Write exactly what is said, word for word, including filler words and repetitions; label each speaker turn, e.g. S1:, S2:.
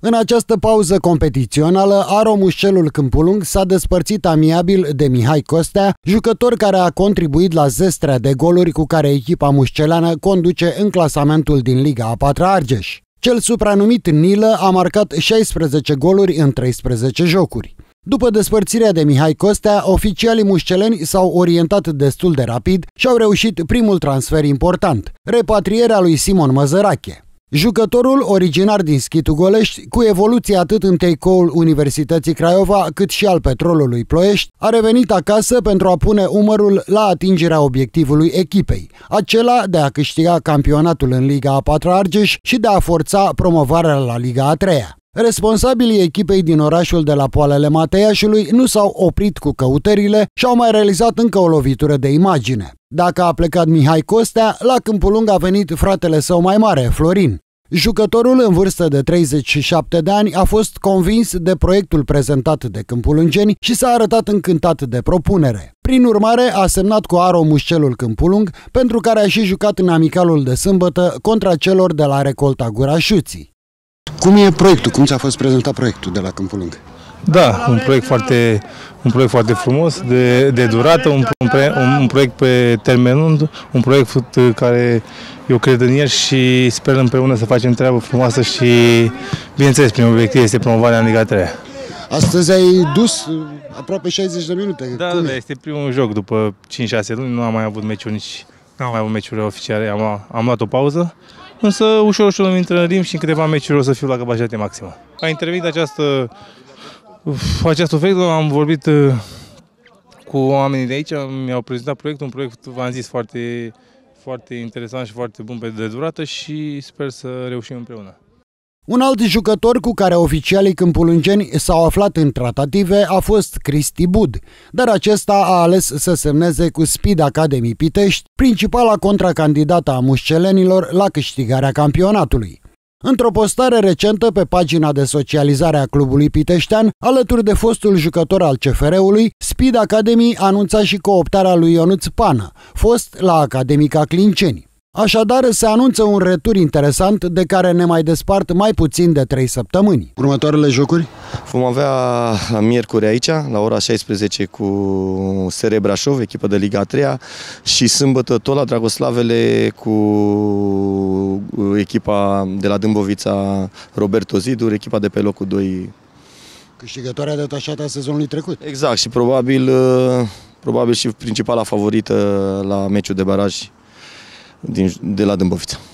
S1: În această pauză competițională, Aro Mușcelul Câmpul Lung s-a despărțit amiabil de Mihai Costea, jucător care a contribuit la zestrea de goluri cu care echipa mușceleană conduce în clasamentul din Liga a patra Argeș. Cel supranumit Nilă a marcat șaisprezece goluri în treisprezece jocuri. După despărțirea de Mihai Costea, oficialii mușceleni s-au orientat destul de rapid și au reușit primul transfer important, repatrierea lui Simon Măzărache. Jucătorul, originar din Schitu Golești, cu evoluție atât în teicoul Universității Craiova cât și al Petrolului Ploiești, a revenit acasă pentru a pune umărul la atingerea obiectivului echipei, acela de a câștiga campionatul în Liga a patra Argeș și de a forța promovarea la Liga a treia. Responsabilii echipei din orașul de la Poalele Mateiașului nu s-au oprit cu căutările și au mai realizat încă o lovitură de imagine. Dacă a plecat Mihai Costea, la Câmpul Lung a venit fratele său mai mare, Florin. Jucătorul în vârstă de treizeci și șapte de ani a fost convins de proiectul prezentat de câmpulungeni și s-a arătat încântat de propunere. Prin urmare, a semnat cu Aro Mușcelul Câmpul Lung, pentru care a și jucat în amicalul de sâmbătă contra celor de la Recolta Gura Șuții. Cum e proiectul? Cum ți-a fost prezentat proiectul de la Câmpul Lung?
S2: Da, un proiect foarte, un proiect foarte frumos, de, de durată, un, un, un proiect pe termen lung, un proiect care eu cred în el și sper împreună să facem treabă frumoasă și, bineînțeles, primul obiectiv este promovarea în Liga a treia.
S1: Astăzi ai dus aproape șaizeci de minute.
S2: Da, da, este primul joc după cinci șase luni, nu am mai avut meciuri nici, nu am mai avut meciuri oficiale, am, am luat o pauză. Însă ușor, ușor îmi intră în ritm și în câteva meciuri o să fiu la capacitate maximă. A intervenit această, această ofertă, am vorbit cu oamenii de aici, mi-au prezentat proiectul, un proiect, v-am zis, foarte, foarte interesant și foarte bun pe de durată și sper să reușim împreună.
S1: Un alt jucător cu care oficialii câmpulungeni s-au aflat în tratative a fost Cristi Bud, dar acesta a ales să semneze cu Speed Academy Pitești, principala contracandidată a mușcelenilor la câștigarea campionatului. Într-o postare recentă pe pagina de socializare a clubului piteștean, alături de fostul jucător al C F R-ului, Speed Academy anunța și cooptarea lui Ionuț Pană, fost la Academica Clinceni. Așadar, se anunță un retur interesant de care ne mai despart mai puțin de trei săptămâni. Următoarele jocuri?
S3: Vom avea miercuri aici, la ora șaisprezece, cu S R Brașov, echipă de Liga a treia, și sâmbătă tot la Dragoslavele cu echipa de la Dâmbovița, Roberto Zidur, echipa de pe locul doi.
S1: Câștigătoarea detașată a sezonului trecut.
S3: Exact, și probabil, probabil și principala favorită la meciul de baraj din, de la Dâmbovița.